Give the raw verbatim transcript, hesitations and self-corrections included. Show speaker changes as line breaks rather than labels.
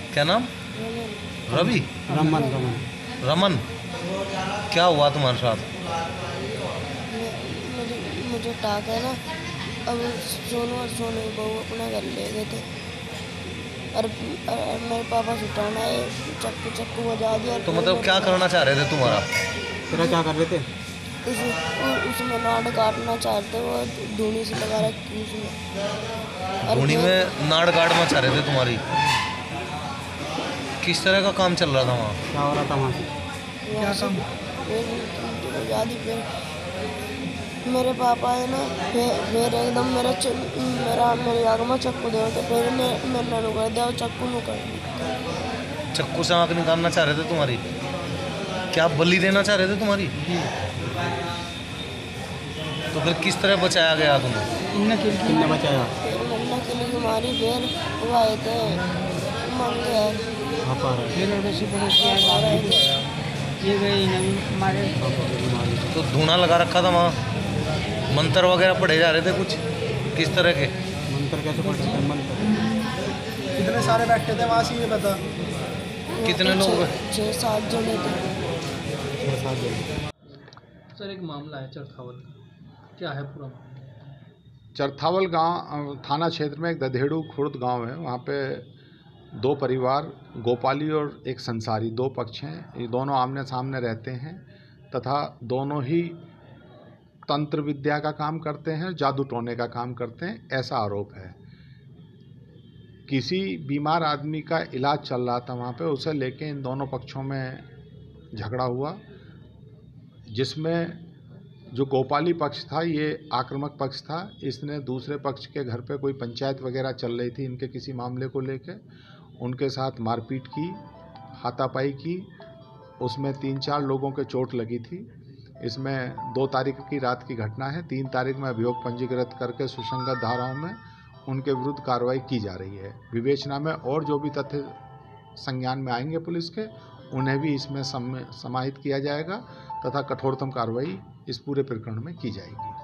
क्या नाम? रवि?
रमन रमन
रमन, क्या हुआ तुम्हारे साथ?
मुझे मुझे टाक है ना, अब सोनू और सोनू की बहू अपना घर ले गए थे और, और मेरे पापा सुटाना है, चक्कू चक्कू बजा दिया।
तो मतलब क्या करना चाह रहे थे तुम्हारा?
तेरा क्या कर रहे थे?
उस उसमें नाड़ काटना चाहते, वो धूनी से लगा रखी उसमें।
धूनी में नाड़ काटना चाह रहे थे तुम्हारी? किस तरह का काम चल रहा था वहाँ?
क्या हो रहा था वहाँ से?
क्या काम? आजादी फिर मेरे पापा है ना, फिर फिर एकदम मेरा च, मेरा मेरी आँख में चक्कू दे तो फिर मैं मैंने नु कर दिया, चक्कू नु कर दिया।
चक्कू से आँख निकालना चाह रहे थे तुम्हारी? क्या बलि देना चाह रहे थे तुम्हारी? तो फिर किस तरह बचाया गया तुम्हें?
किन्ने किन्ने बचाया?
फिर मैंने किली मारी, फिर वो आए थे मन गया
ये गई मारे।
तो धूना लगा रखा था वहाँ, मंत्र वगैरह पढ़े जा रहे थे कुछ, किस तरह के
मंत्र? कैसे पढ़ सकते हैं मंत्र?
कितने सारे बैठे थे वहाँ से, ये बता।
कितने लोग?
छः सात जने थे।
छः सात जने।
सर एक मामला है चरथावल का, क्या है पूरा?
चरथावल गांव थाना क्षेत्र में एक दधेड़ू खुर्द गांव है। वहाँ पे दो परिवार, गोपाली और एक संसारी, दो पक्ष हैं। ये दोनों आमने सामने रहते हैं तथा दोनों ही तंत्र विद्या का काम करते हैं, जादू टोने का काम करते हैं, ऐसा आरोप है। किसी बीमार आदमी का इलाज चल रहा था वहाँ पे, उसे लेके इन दोनों पक्षों में झगड़ा हुआ, जिसमें जो गोपाली पक्ष था ये आक्रामक पक्ष था। इसने दूसरे पक्ष के घर पे कोई पंचायत वगैरह चल रही थी इनके किसी मामले को लेके, उनके साथ मारपीट की, हाथापाई की। उसमें तीन चार लोगों के चोट लगी थी। इसमें दो तारीख की रात की घटना है। तीन तारीख में अभियोग पंजीकृत करके सुसंगत धाराओं में उनके विरुद्ध कार्रवाई की जा रही है। विवेचना में और जो भी तथ्य संज्ञान में आएंगे पुलिस के, उन्हें भी इसमें समाहित किया जाएगा तथा कठोरतम कार्रवाई इस पूरे प्रकरण में की जाएगी।